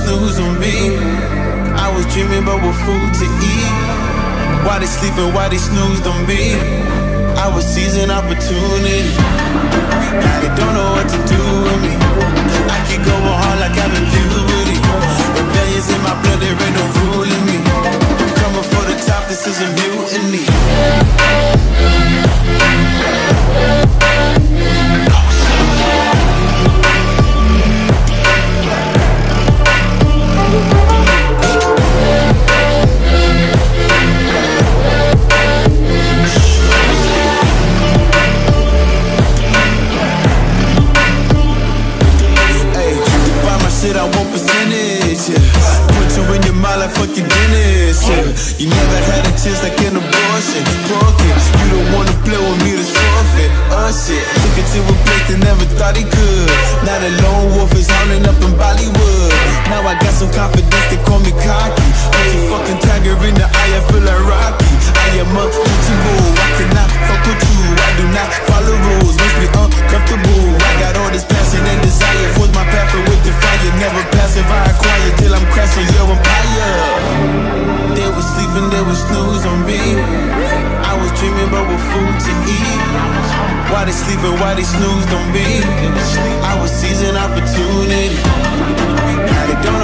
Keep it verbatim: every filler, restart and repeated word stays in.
snooze on me. I was dreaming about what food to eat. Why they sleeping, why they snoozed on me? I was seizing opportunity. Now they don't know what to do with me. I keep going hard like I'm in puberty. Rebellions in my blood, there ain't no ruling me. Coming for the top, this is a mutiny. I want percentage, yeah. Put you in your mind like fucking Guinness, yeah. You never had a chance like an abortion. Broke it, you don't wanna play with me, this forfeit. Oh shit, took it to a place they never thought he could. Now the lone wolf is howling up in Bollywood. Now I got some confidence, they call me cocky. I'm a fucking tiger in the eye, I feel like Rocky. I am untouchable, I cannot fuck with you. I do not follow rules, makes me uncomfortable. I got all this passion and desire, force my path with the fire. Never passive, I acquire till I'm crashing your empire. They was sleeping, they was snooze on me. I was dreaming about what food to eat. Why they sleeping, why they snoozed on me? I was seizing opportunity. Now they don't